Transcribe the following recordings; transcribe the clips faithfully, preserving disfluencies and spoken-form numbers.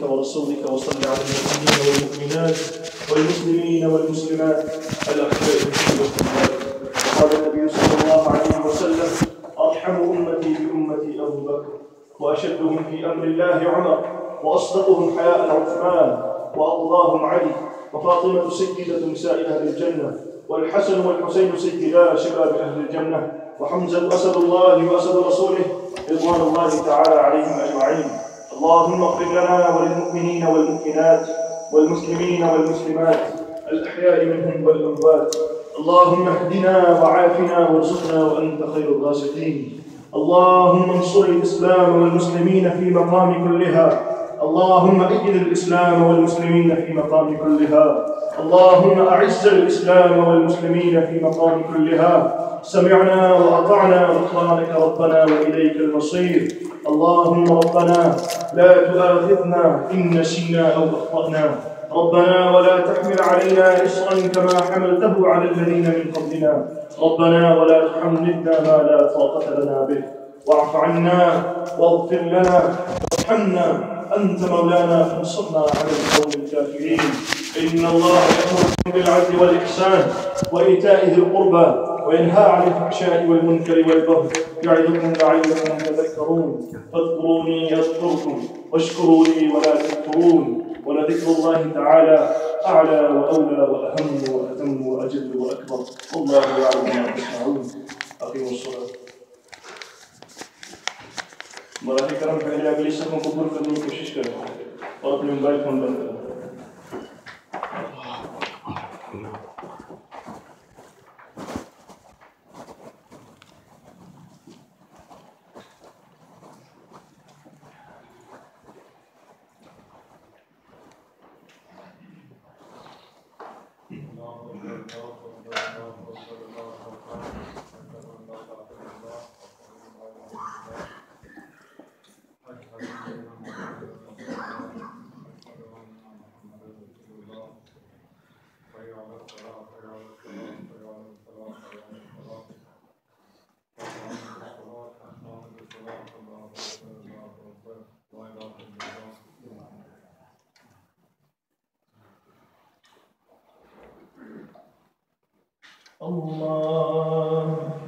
عبدك ورسولك وصل على المؤمنين والمؤمنات والمسلمين والمسلمات الأحياء منهم والأموات. قال النبي صلى الله عليه وسلم: أرحم أمتي بأمتي أبو بكر، وأشدهم في أمر الله عمر، وأصدقهم حياء عثمان، وأقضاهم علي، وفاطمة سيدة نساء أهل الجنة، والحسن والحسين سيدا شباب أهل الجنة، وحمزة أسد الله وأسد رسوله رضوان الله تعالى عليهم أجمعين. اللهم اغفر لنا وللمؤمنين والمؤمنات والمسلمين والمسلمات الأحياء منهم والأموات. اللهم اهدنا وعافنا وارزقنا وأنت خير الرازقين. اللهم انصر الإسلام والمسلمين في مقام كلها. اللهم اجعل الإسلام والمسلمين في مقام كلها. اللهم أعز الإسلام والمسلمين في مقام كلها. سمعنا وأطعنا غفرانك ربنا وإليك المصير. اللهم ربنا لا تؤاخذنا إن نسينا أو أخطأنا. ربنا ولا تحمل علينا إصرا كما حملته على الذين من قبلنا. ربنا ولا تحملنا ما لا طاقة لنا به. واعف عنا واغفر لنا وارحمنا، أنت مولانا فانصرنا على القوم الكافرين. إن الله يأمر بالعدل والإحسان وإيتاء ذي القربى وينهى عن الفحشاء والمنكر والبغي يعظكم لعلكم تذكرون. فاذكروني أذكركم واشكروا لي ولا تكفرون. ولذكر الله تعالى أعلى وأولى وأهم وأتم وأجل وأكبر. والله يعلم ما تصنعون. أقيموا الصلاة. बराती करम पहले अगली सबको कबूल करने की कोशिश करें और अपने मोबाइल फोन बंद करें. Allah.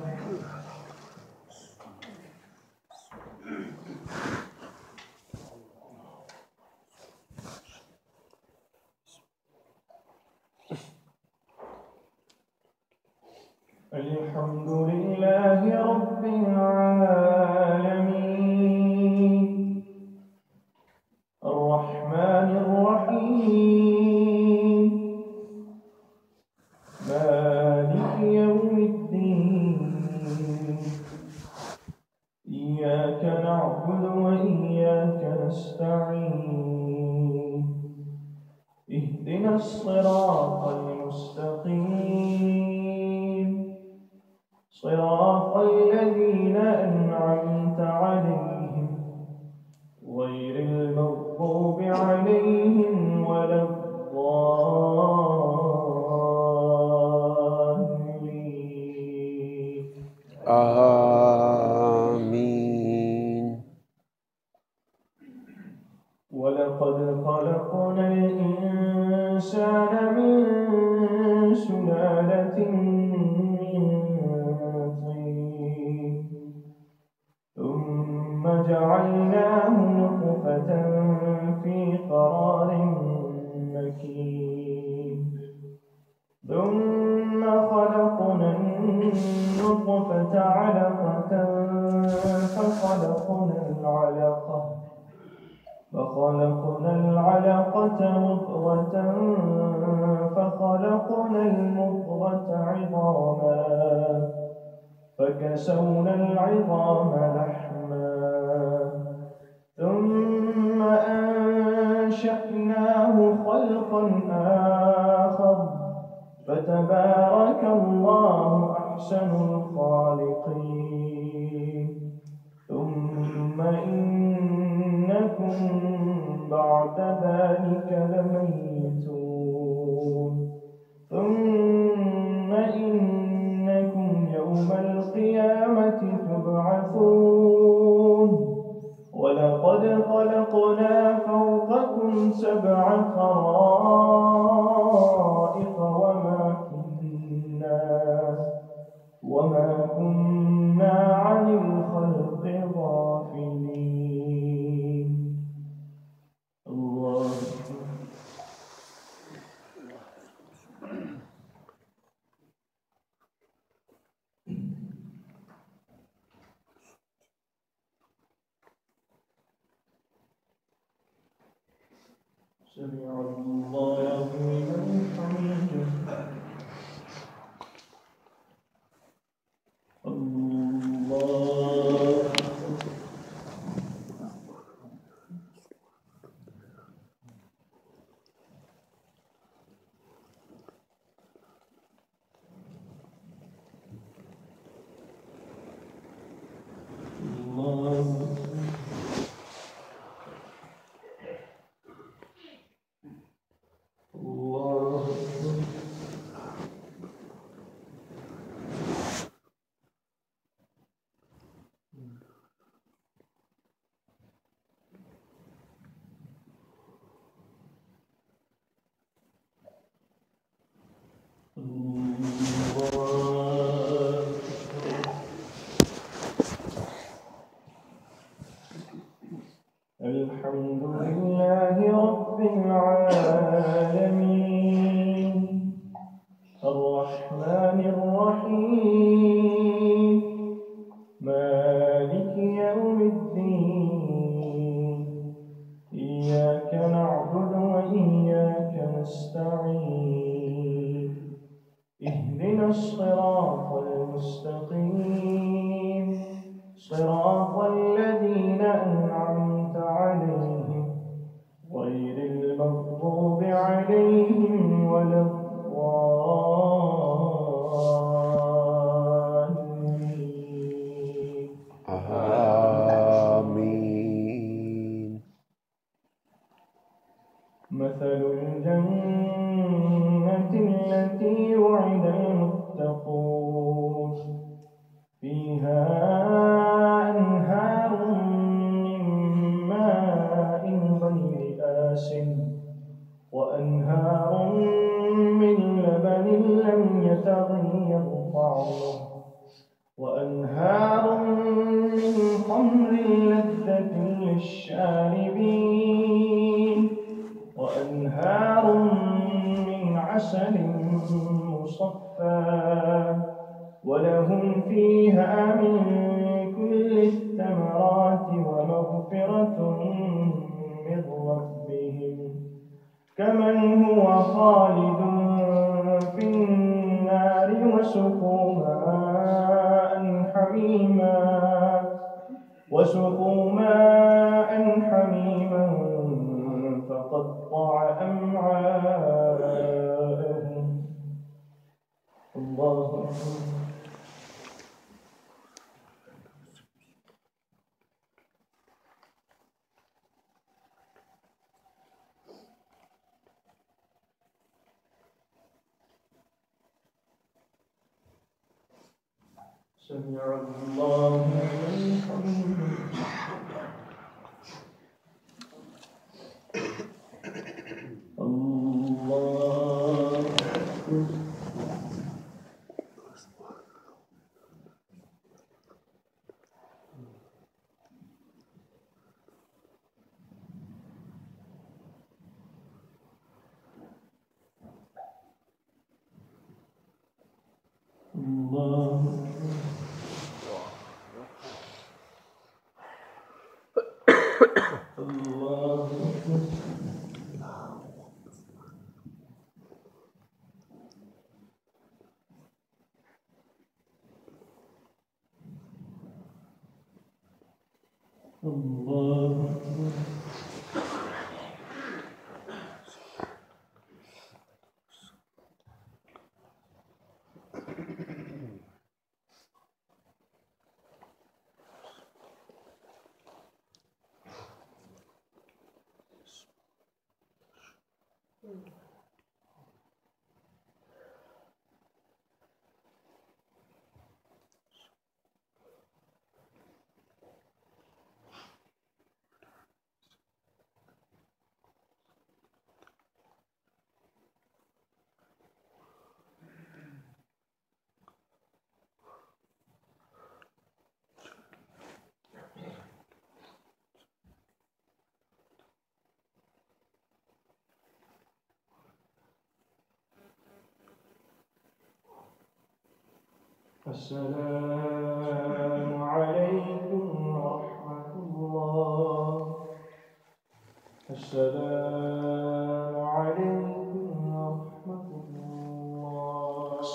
Alhamdulillahi Rabbil Alamin, Ar-Rahmanir Rahim, Maliki Yawmiddin. Iyyaka na'budu wa iyyaka nasta'in. Ihdinas siratal mustaqim. صراط الذين أنعمت عليهم غير المغضوب عليهم ولا الضالين. آمين. ولقد خلقنا الإنسان من سلالة جعلناه نطفة في قرار مكين ثم خلقنا النطفة علقة فخلقنا العلقة فخلقنا العلقة مضغة فخلقنا المضغة عظاما فكسونا العظام لحما ثم أنشأناه خلقا آخر فتبارك الله أحسن الخالقين. ثم إنكم بعد ذلك لميتون ثم إنكم يوم القيامة تبعثون. ولقد خلقنا فوقكم طرائق وما كنا وما كنا عن الخلق غافلين. الله سمع الله لمن حمده. الله الحمد لله رب العالمين الرحمن الرحيم مالك يوم الدين إياك نعبد وإياك نستعين اهدنا الصراط المستقيم صراط الذين أنعمت عليهم غير المغضوب عليهم ولا الضالين. آمين. مثل الجنة التي وعد المتقون فيها أنهار من ماء غير آسن وأنهار من لبن لم يتغير طعمه وأنهار من خمر لذة للشاربين وأنهار من عسل مصفى ولهم فيها من كل الثمرات ومغفرة من ربهم كمن هو خالد في النار وسقوا ماء حميما وسقوا ماء حميما فقطع أمعاءهم. الله أكبر. سمع الله لمن حمده. الله أكبر. الله الله الله السلام عليكم ورحمة الله. السلام عليكم ورحمة الله.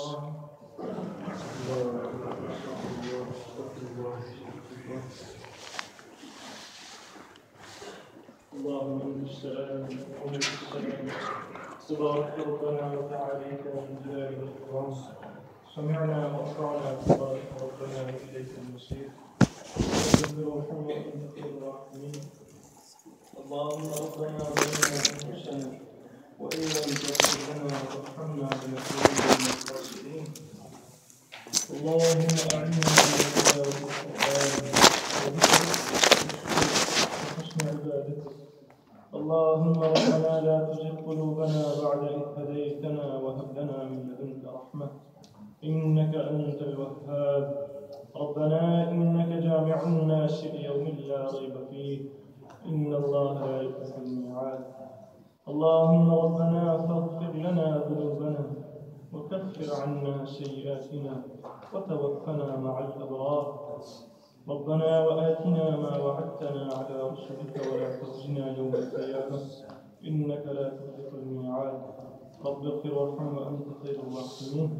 اللهم انت السلام ومنك السلام، تبارك ربنا وتعاليك من جلال الاكرام. سمعنا واطعنا تبارك ربنا واليك المصير. اغفر وارحم وانت خير الراحمين. اللهم ربنا ظلمنا انفسنا وان لم تغفر لنا وترحمنا لنكونن من الخاسرين. اللهم اعنا على تلاوه القران وذكرك وحسن عبادتك. اللهم ربنا لا تزغ قلوبنا بعد إذ هديتنا وهب لنا من لدنك رحمة إنك أنت الوهاب. ربنا إنك جامع الناس ليوم لا ريب فيه إن الله لا يخلف الميعاد. اللهم ربنا فاغفر لنا ذنوبنا وكفر عنا سيئاتنا وتوفنا مع الأبرار. ربنا وآتنا ما وعدتنا على رسلك ولا تخزنا يوم القيامة إنك لا تخلف الميعاد. رب اغفر وارحم وأنت خير الراحمين.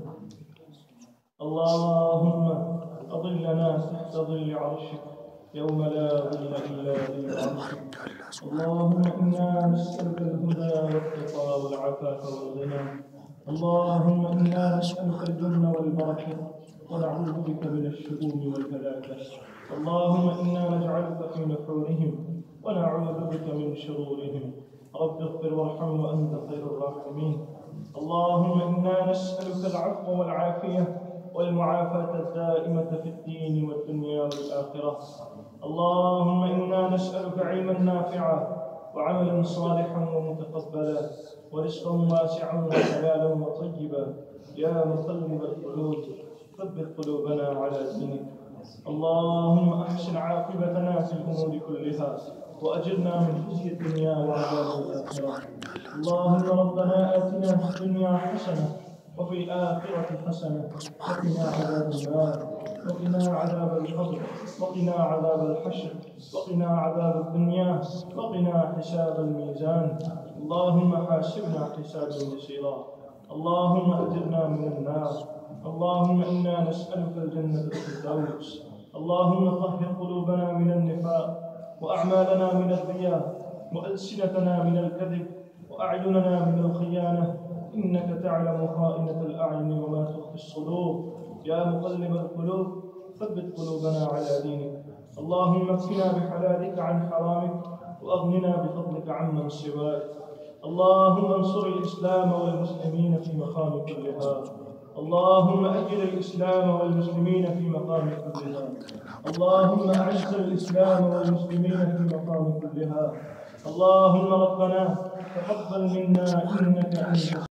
اللهم أظلنا تحت ظل عرشك يوم لا ظل إلا ظل عرشك. اللهم إنا نسألك الهدى والتقى والعفاف والغنى. اللهم إنا نسألك الجنة والبركة ونعوذ بك من الشؤم والهلاكة. اللهم إنا نجعلك في نحورهم ونعوذ بك من شرورهم. رب اغفر وارحم وأنت خير الراحمين. اللهم إنا نسألك العفو والعافية والمعافاة الدائمة في الدين والدنيا والآخرة. اللهم إنا نسألك علما نافعا وعملا صالحا ومتقبلا ورزقا واسعا وحلالا وطيبا. يا مقلب القلوب ثبت قلوبنا على دينك. اللهم أحسن عاقبتنا في الأمور كلها وأجرنا من خزي الدنيا وعذاب الآخرة. اللهم ربنا آتنا في الدنيا حسنة وفي الآخرة حسنة وقنا عذاب النار وقنا عذاب القبر وقنا عذاب الحشر وقنا عذاب الدنيا وقنا حساب الميزان. اللهم حاسبنا حسابا يسيرا. اللهم أجرنا من النار. اللهم إنا نسألك الجنة الفردوس. اللهم طهر قلوبنا من النفاق وأعمالنا من الرياء وألسنتنا من الكذب وأعيننا من الخيانة. إنك تعلم خائنة الأعين وما تخفي الصدور. يا مقلب القلوب ثبت قلوبنا على دينك. اللهم اكفنا بحلالك عن حرامك وأغننا بفضلك عمن سواك. اللهم انصر الإسلام والمسلمين في مقام كلها. اللهم أجل الإسلام والمسلمين في مقام كلها. اللهم أعز الإسلام والمسلمين في مقام كلها. اللهم ربنا تقبل منا إنك أنت